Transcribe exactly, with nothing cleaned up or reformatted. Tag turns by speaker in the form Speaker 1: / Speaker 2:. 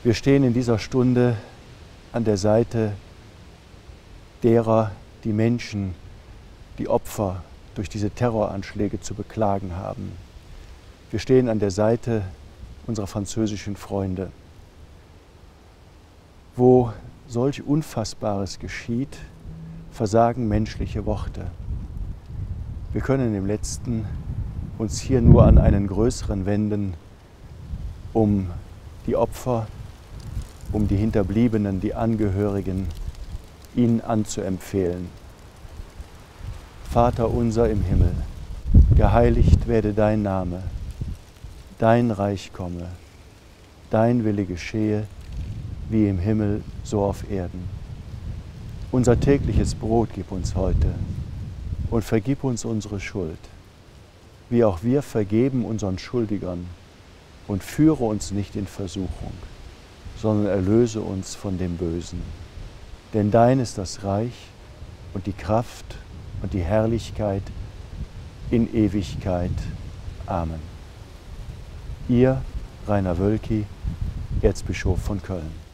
Speaker 1: Wir stehen in dieser Stunde an der Seite derer, die Menschen, die Opfer durch diese Terroranschläge zu beklagen haben. Wir stehen an der Seite unserer französischen Freunde. Wo solch Unfassbares geschieht, versagen menschliche Worte. Wir können im Letzten uns hier nur an einen Größeren wenden, um die Opfer, um die Hinterbliebenen, die Angehörigen, ihnen anzuempfehlen. Vater unser im Himmel, geheiligt werde dein Name, dein Reich komme, dein Wille geschehe, wie im Himmel, so auf Erden. Unser tägliches Brot gib uns heute und vergib uns unsere Schuld, wie auch wir vergeben unseren Schuldigern, und führe uns nicht in Versuchung, sondern erlöse uns von dem Bösen. Denn dein ist das Reich und die Kraft und die Herrlichkeit in Ewigkeit. Amen. Ihr, Rainer Wölki, Erzbischof von Köln.